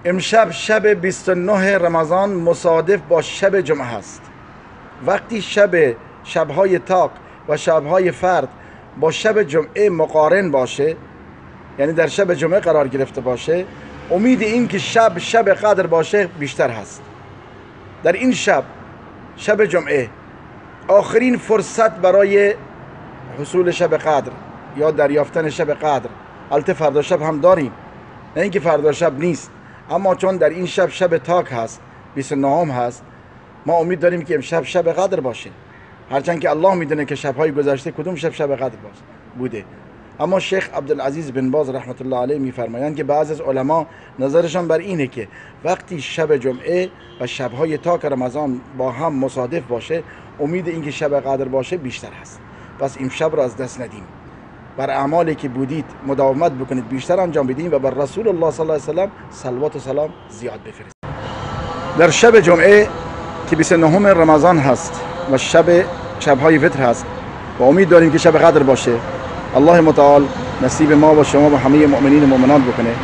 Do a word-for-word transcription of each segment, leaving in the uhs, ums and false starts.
امشب شب بیست و نه رمضان مصادف با شب جمعه هست. وقتی شب شبهای طاق و شبهای فرد با شب جمعه مقارن باشه، یعنی در شب جمعه قرار گرفته باشه، امید این که شب شب قدر باشه بیشتر هست. در این شب شب جمعه آخرین فرصت برای حصول شب قدر یا دریافتن شب قدر. البته فردا شب هم داریم، نه اینکه فردا شب نیست، اما چون در این شب شب تاک هست، بیست و نه هست، ما امید داریم که امشب شب قدر باشه، هرچند که الله میدونه که شب‌های گذشته کدوم شب شب قدر بوده. اما شیخ عبدالعزیز بن باز رحمت الله علیه میفرمایند که بعضی از علما نظرشان بر اینه که وقتی شب جمعه و شب‌های تاک رمضان با هم مصادف باشه، امید اینکه شب قدر باشه بیشتر هست. پس این شب را از دست ندیم، بر اعمالی که بودید مداومت بکنید، بیشتر انجام بدیم و بر رسول الله صلی الله علیه و سلم صلوات و سلام زیاد بفرستید. در شب جمعه که بیست و نه رمضان هست و شب شب‌های وتر هست و امید داریم که شب قدر باشه، الله متعال نصیب ما و شما و همه مؤمنین و مؤمنات بکنه.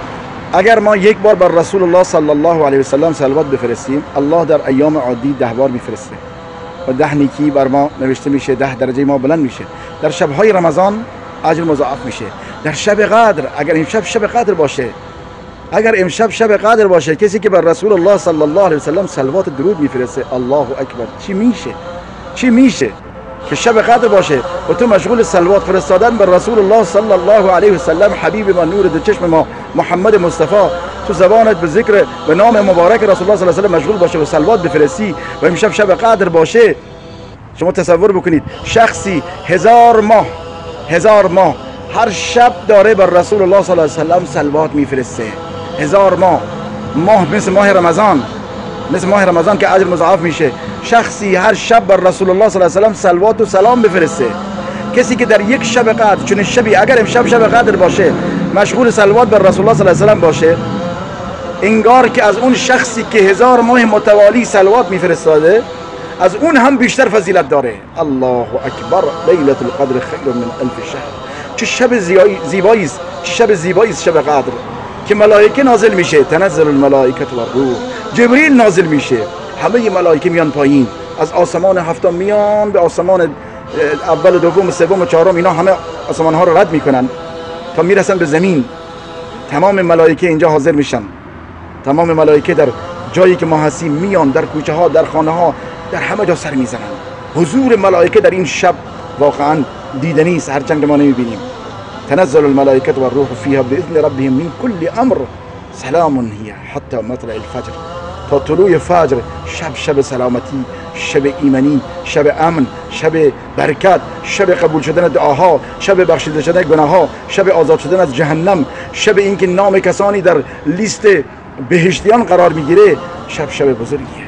اگر ما یک بار بر رسول الله صلی الله علیه و سلم صلوات بفرستیم، الله در ایام عادی ده بار میفرسته و ده نیکی بر ما نوشته میشه، ده درجه ما بلند میشه. در شب‌های رمضان اجر مضاعف میشه. در شب قدر، اگر امشب شب قدر باشه، اگر امشب شب قدر باشه، کسی که بر رسول الله صلی الله علیه و سلم صلوات درود میفرسته، الله اکبر، چی میشه؟ چی میشه که شب قدر باشه و تو مشغول صلوات فرستادن بر رسول الله صلی الله علیه و سلم، حبیب ما، نور دو چشم ما، محمد مصطفی، تو زبانت به ذکر به نام مبارک رسول الله صلی الله علیه و سلم مشغول باشه و صلوات بفرستی و امشب شب قدر باشه. شما تصور بکنید شخصی هزار ماه هزار ماه هر شب داره بر رسول الله صلی الله علیه و سلم صلوات میفرسته. هزار ماه ماه مثل ماه رمضان، مثل ماه رمضان که اجر مضاعف میشه. شخصی هر شب بر رسول الله صلی الله علیه و سلم صلوات و سلام بفرسته. کسی که در یک شب قدر، چون شبی اگر امشب شب قدر باشه، مشغول صلوات بر رسول الله صلی الله علیه و سلم باشه، انگار که از اون شخصی که هزار ماه متوالی صلوات میفرستاده از اون هم بیشتر فضیلت داره. الله اکبر، لیلة القدر خیر من الف شهر. چه شب زیبایی است، چه شب زیبایی است شب قدر که ملائکه نازل میشه، تنزل الملائکه و الروح، جبریل نازل میشه، همه ملائکه میان پایین، از آسمان هفتم میان به آسمان اول، دوم، سوم و چهارم، اینا همه آسمان ها رو رد میکنن تا میرسن به زمین. تمام ملائکه اینجا حاضر میشن، تمام ملائکه در جایی که ما هستیم میان، در کوچه ها، در خانه ها، در همه جا سر میزنن. حضور ملائکه در این شب واقعا دیدنی است، هرچند ما نمیبینیم. تنزل الملائکه و الروح فیها باذن ربهم من کل امر سلام هی حتی مطلع الفجر. تا طلوع فجر شب شب سلامتی، شب ایمنی، شب امن، شب برکت، شب قبول شدن دعاها، شب بخشیده شدن گناهها، شب آزاد شدن از جهنم، شب اینکه نام کسانی در لیست بهشتیان قرار میگیره. شب شب بزرگیه.